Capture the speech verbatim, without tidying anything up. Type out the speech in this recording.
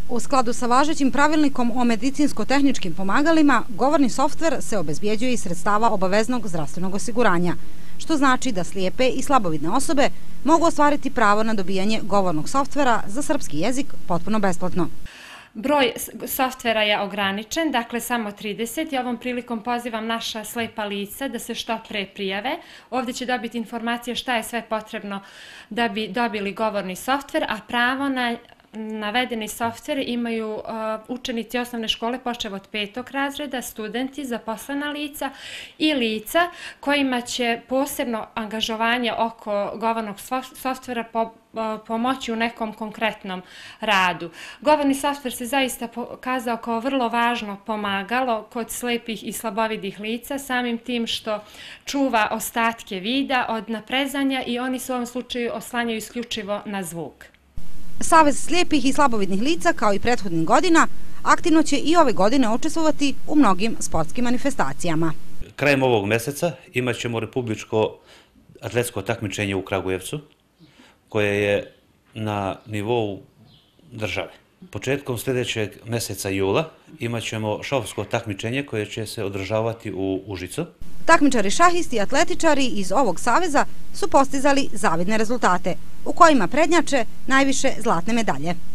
U skladu sa važećim pravilnikom o medicinsko-tehničkim pomagalima, govorni softver se obezbjeđuje iz sredstava obaveznog zdravstvenog osiguranja, što znači da slijepe i slabovidne osobe mogu ostvariti pravo na dobijanje govornog softvera za srpski jezik potpuno besplatno. Broj softvera je ograničen, dakle samo trideset i ovom prilikom pozivam naša slijepa lica da se što pre prijave. Ovdje će dobiti informacije šta je sve potrebno da bi dobili govorni softver, a pravo na navedeni softver imaju uh, učenici osnovne škole počev od petog razreda, studenti, zaposlena lica i lica kojima će posebno angažovanje oko govornog softvera po, uh, pomoći u nekom konkretnom radu. Govorni softver se zaista pokazao kao vrlo važno pomagalo kod slijepih i slabovidih lica, samim tim što čuva ostatke vida od naprezanja i oni se u ovom slučaju oslanjaju isključivo na zvuk. Savez slijepih i slabovidnih lica, kao i prethodnih godina, aktivno će i ove godine učestvovati u mnogim sportskim manifestacijama. Krajem ovog mjeseca imat ćemo republičko atletsko takmičenje u Kragujevcu, koje je na nivou države. Početkom sljedećeg mjeseca jula imat ćemo šahovsko takmičenje koje će se održavati u Užicu. Takmičari šahisti i atletičari iz ovog saveza su postizali zavidne rezultate, u kojima prednjače najviše zlatne medalje.